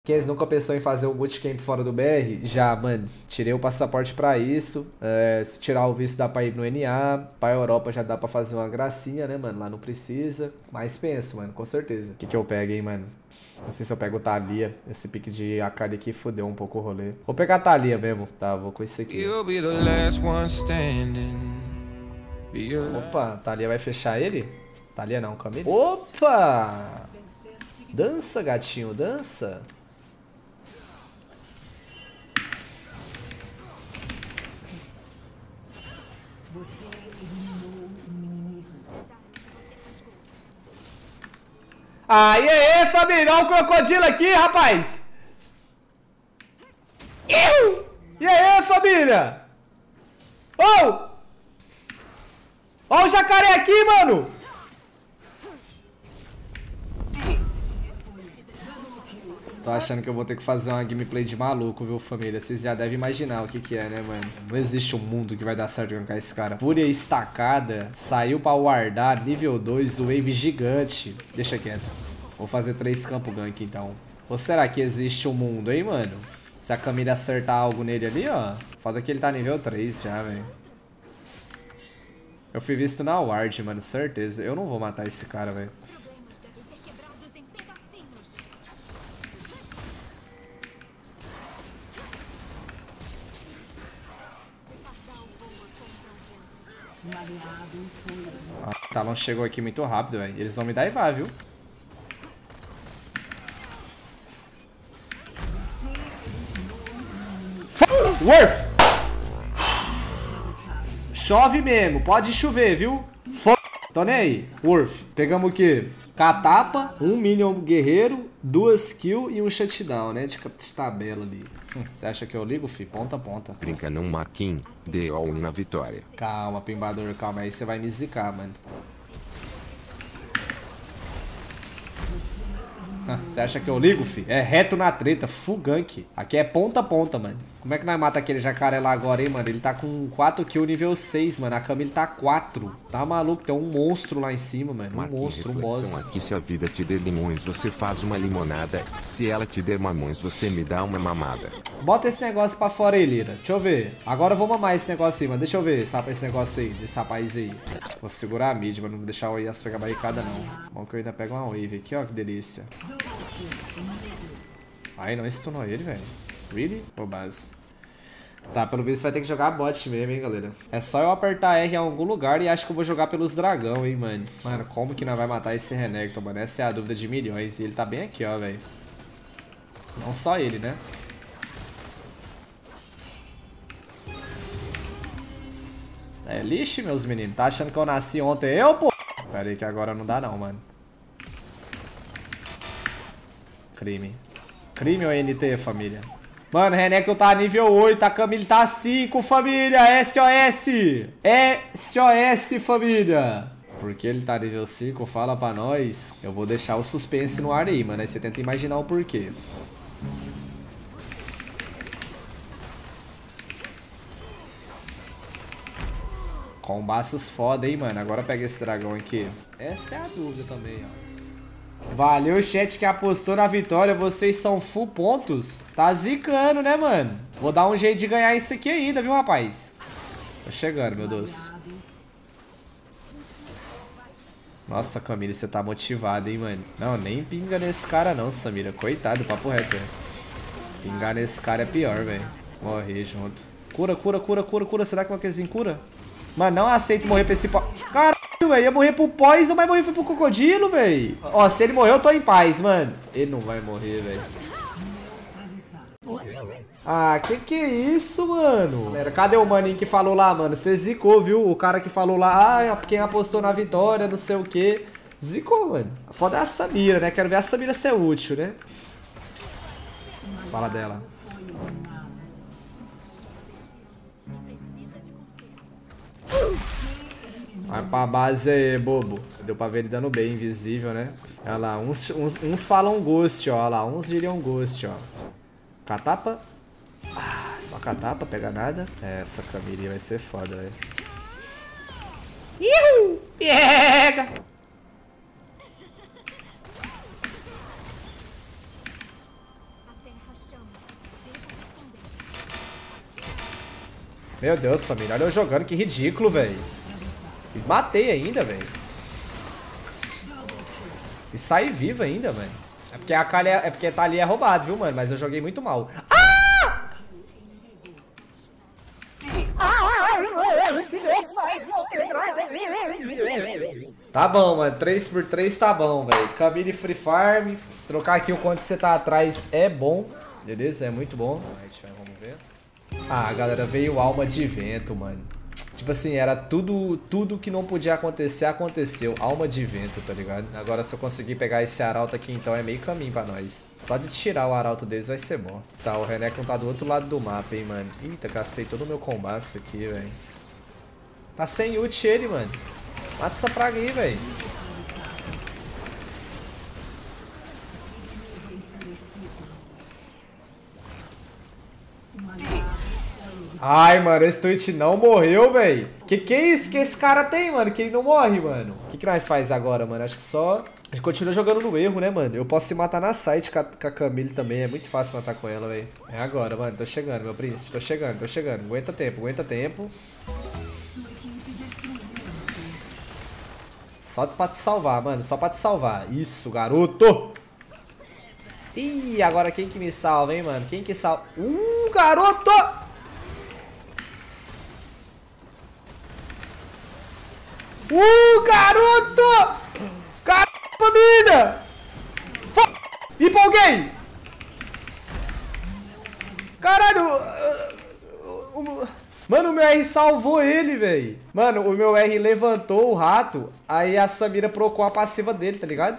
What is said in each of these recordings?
Quem nunca pensou em fazer um bootcamp fora do BR? Já, mano. Tirei o passaporte pra isso. Se tirar o visto dá pra ir no NA. Pra Europa já dá pra fazer uma gracinha, né, mano? Lá não precisa. Mas penso, mano, com certeza. O que eu pego, hein, mano? Não sei se eu pego o Thalia. Esse pique de Akali aqui fudeu um pouco o rolê. Vou pegar a Thalia mesmo. Tá, vou com esse aqui. Opa, Thalia vai fechar ele? Thalia não, Camille. Opa! Dança, gatinho, dança. Aê, família! Olha o crocodilo aqui, rapaz! E aí, família? Oh! Olha o jacaré aqui, mano! Tô achando que eu vou ter que fazer uma gameplay de maluco, viu, família? Vocês já devem imaginar o que é, né, mano? Não existe um mundo que vai dar certo com esse cara. Fúria estacada, saiu pra wardar, nível 2, wave gigante. Deixa quieto. Vou fazer 3 campo gank, então. Ou será que existe um mundo, hein, mano? Se a Camille acertar algo nele ali, ó. Foda que ele tá nível 3 já, velho. Eu fui visto na ward, mano, certeza. Eu não vou matar esse cara, velho. O Talon chegou aqui muito rápido, velho. Eles vão me dar Ivá, viu? Worth! Chove mesmo, pode chover, viu? Tô nem aí. Worth. Pegamos o quê? Catapa, um minion guerreiro, 2 kills e um shutdown, né? De tabela ali. Você acha que eu ligo, fi? Ponta a ponta. Brinca não, Marquinhos. Dê all na vitória. Calma, pimbador, calma. Aí você vai me zicar, mano. Você acha que eu ligo, fi? É reto na treta, full gank. Aqui é ponta a ponta, mano. Como é que nós mata aquele jacaré lá agora, hein, mano? Ele tá com 4 kills nível 6, mano. A Camille tá 4. Tá maluco? Tem um monstro lá em cima, mano. Um monstro, um boss. Aqui, se a vida te der limões, você faz uma limonada. Se ela te der mamões, você me dá uma mamada. Bota esse negócio pra fora aí, Lira. Deixa eu ver. Agora eu vou mamar esse negócio aí, mano. Deixa eu ver esse negócio aí, desse rapaz aí. Vou segurar a mid, mano. Não vou deixar o Yasuo pegar a barricada, não. Bom que eu ainda pego uma wave aqui, ó. Que delícia. Ai, não stunou ele, velho. Really? Ô, base. Tá, pelo visto vai ter que jogar bot mesmo, hein, galera. É só eu apertar R em algum lugar e acho que eu vou jogar pelos dragão, hein, mano. Mano, como que nós vai matar esse Renekton, mano? Essa é a dúvida de milhões. E ele tá bem aqui, ó, velho. Não só ele, né? É lixo, meus meninos. Tá achando que eu nasci ontem? Eu, pô! Pera aí que agora não dá não, mano. Crime. Crime ou NT, família? Mano, Renekton tá nível 8, a Camille tá 5, família! SOS! SOS, família! Porque ele tá nível 5, fala pra nós. Eu vou deixar o suspense no ar aí, mano. Aí você tenta imaginar o porquê. Combaços foda, hein, mano. Agora pega esse dragão aqui. Essa é a dúvida também, ó. Valeu, chat que apostou na vitória. Vocês são full pontos. Tá zicando, né, mano? Vou dar um jeito de ganhar isso aqui ainda, viu, rapaz? Tô chegando, meu Deus. Nossa, Camille, você tá motivado, hein, mano? Não, nem pinga nesse cara não, Samira. Coitado, papo reto, velho. Pingar nesse cara é pior, velho. Morrer junto. Cura, cura, cura, cura, cura. Será que o Maquezinho cura? Mano, não aceito morrer pra esse pó. Caralho, velho. Ia morrer pro Poison, mas morrer pro crocodilo, velho. Ó, se ele morrer, eu tô em paz, mano. Ele não vai morrer, velho. Ah, que é isso, mano? Galera, cadê o maninho que falou lá, mano? Você zicou, viu? O cara que falou lá, ah, quem apostou na vitória, não sei o que. Zicou, mano. A foda é a Samira, né? Quero ver a Samira ser útil, né? Fala dela. Vai pra base aí, bobo. Deu pra ver ele dando bem, invisível, né? Olha lá, uns falam Ghost, ó. Olha lá, uns diriam Ghost, ó. Catapa. Ah, só catapa, pega nada. Essa Camille vai ser foda, velho. Ihu! Pega! Meu Deus, família. Olha eu jogando. Que ridículo, velho. E matei ainda, velho. E saí vivo ainda, mano. É porque a Kali é porque tá ali é roubado, viu, mano? Mas eu joguei muito mal. Ah! Tá bom, mano. 3x3 tá bom, velho. Camille Free Farm. Trocar aqui o quanto você tá atrás é bom. Beleza? É muito bom. Vamos ver. Ah, galera, veio alma de vento, mano. Tipo assim, era tudo que não podia acontecer, aconteceu. Alma de vento, tá ligado? Agora se eu conseguir pegar esse arauto aqui, então é meio caminho pra nós. Só de tirar o arauto deles vai ser bom. Tá, o Renekton tá do outro lado do mapa, hein, mano. Eita, gastei todo o meu combate aqui, velho. Tá sem ult ele, mano. Mata essa praga aí, velho. Ai, mano, esse Twitch não morreu, velho. Que é isso que esse cara tem, mano? Que ele não morre, mano. O que nós faz agora, mano? Acho que só... A gente continua jogando no erro, né, mano? Eu posso se matar na site com a Camille também. É muito fácil matar com ela, velho. É agora, mano. Tô chegando, meu príncipe. Tô chegando. Aguenta tempo, aguenta tempo. Só pra te salvar, mano. Só pra te salvar. Isso, garoto. Ih, agora quem que me salva, hein, mano? Quem que salva? Garoto! Garoto! Caramba, família! Empolguei! Caralho! Mano, o meu R salvou ele, velho. Mano, o meu R levantou o rato, aí a Samira procurou a passiva dele, tá ligado?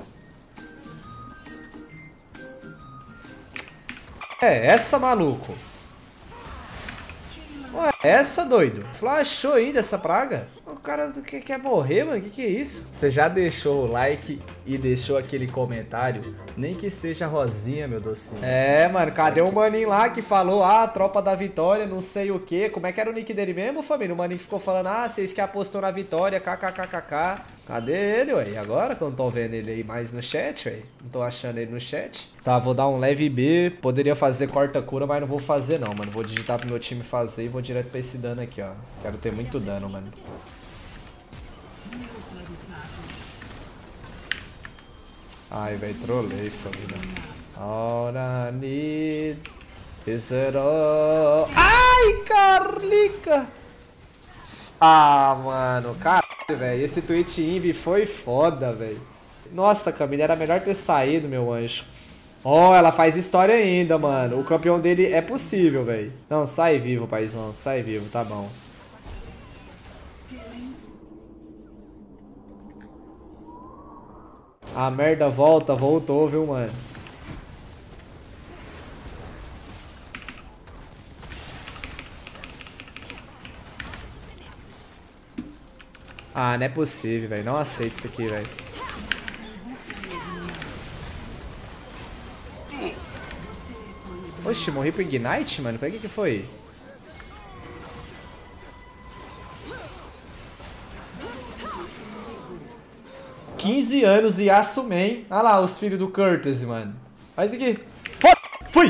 É essa, maluco. Ué, essa, doido? Flashou ainda essa praga? O cara quer morrer, mano? Que é isso? Você já deixou o like e deixou aquele comentário? Nem que seja rosinha, meu docinho. É, mano, cadê o maninho lá que falou, tropa da vitória, não sei o que. Como é que era o nick dele mesmo, família? O maninho que ficou falando, vocês que apostou na vitória, kkkk. Cadê ele, ué? E agora que eu não tô vendo ele aí mais no chat, ué? Não tô achando ele no chat. Tá, vou dar um leve B. Poderia fazer corta-cura, mas não vou fazer não, mano. Vou digitar pro meu time fazer e vou direto pra esse dano aqui, ó. Quero ter muito dano, mano. Ai, velho, trolei, família. All I need is it all... Ai, Carlica! Mano, caralho, velho. Esse Twitch Inv foi foda, velho. Nossa, Camila, era melhor ter saído, meu anjo. Ela faz história ainda, mano. O campeão dele é possível, velho. Não, sai vivo, paizão. Sai vivo, tá bom. A merda voltou, viu, mano? Não é possível, velho. Não aceito isso aqui, velho. Oxi, morri pro Ignite, mano? Pra que foi? $15 anos e assumem. Olha lá os filhos do Curtis, mano. Faz isso aqui. Fui!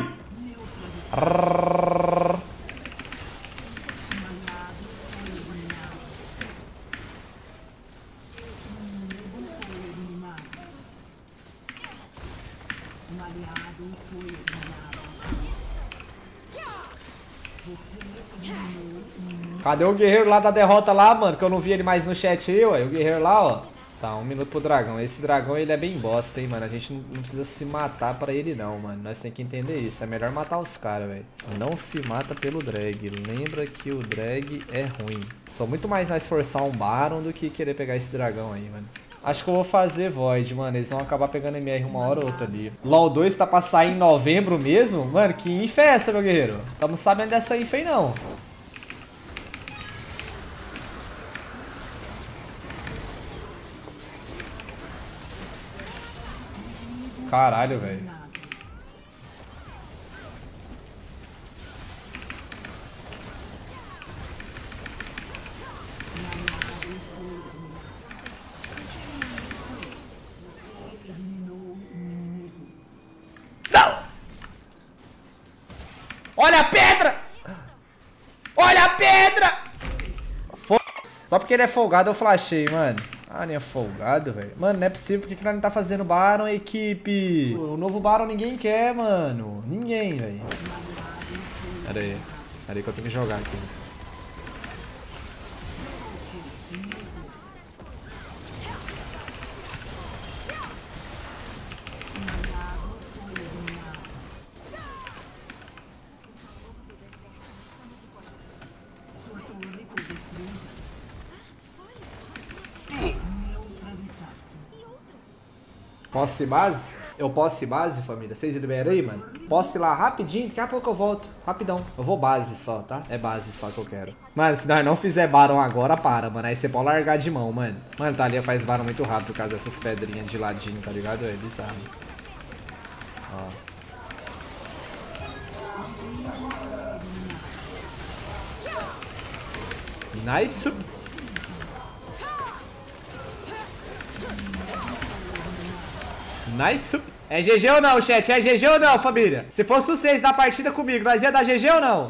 Cadê o guerreiro lá da derrota lá, mano? Que eu não vi ele mais no chat aí, ué. O guerreiro lá, ó. Tá, 1 minuto pro dragão. Esse dragão, ele é bem bosta, hein, mano. A gente não precisa se matar pra ele, não, mano. Nós temos que entender isso. É melhor matar os caras, velho. Não se mata pelo drag. Lembra que o drag é ruim. Só muito mais nós forçar um Baron do que querer pegar esse dragão aí, mano. Acho que eu vou fazer Void, mano. Eles vão acabar pegando MR uma hora ou outra ali. LoL 2 tá pra sair em novembro mesmo? Mano, que info é essa, meu guerreiro? Tamo sabendo dessa info aí, não. Caralho, velho. Não! Olha a pedra! Olha a pedra! Só porque ele é folgado eu flashei, mano. Ah, nem é folgado, velho. Mano, não é possível. Por que nós não tá fazendo Baron, equipe? O novo Baron ninguém quer, mano. Ninguém, velho. Pera aí. Pera aí que eu tenho que jogar aqui. Posso ir base? Eu posso ir base, família? Vocês liberam aí, mano? Posso ir lá rapidinho? Daqui a pouco eu volto. Rapidão. Eu vou base só, tá? É base só que eu quero. Mano, se nós não fizer Baron agora, para, mano. Aí você pode largar de mão, mano. Mano, Thalia faz Baron muito rápido por causa dessas pedrinhas de ladinho, tá ligado? É bizarro. Ó. Nice. Nice. É GG ou não, chat? É GG ou não, família? Se fosse os 6 na partida comigo, nós ia dar GG ou não?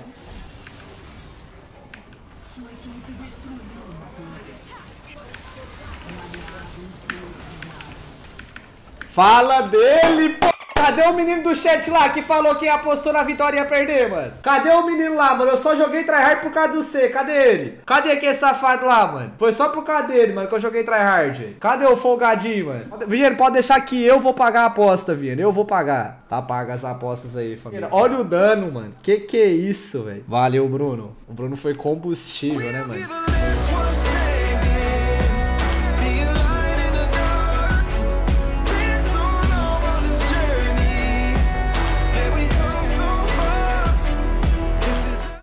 Fala dele, pô! Cadê o menino do chat lá que falou que apostou na vitória e ia perder, mano? Cadê o menino lá, mano? Eu só joguei tryhard por causa do C. Cadê ele? Cadê aquele safado lá, mano? Foi só por causa dele, mano, que eu joguei tryhard. Cadê o folgadinho, mano? Vieno, pode deixar que eu vou pagar a aposta, Vieno. Eu vou pagar. Tá paga as apostas aí, família. Olha o dano, mano. Que é isso, velho? Valeu, Bruno. O Bruno foi combustível, né, mano?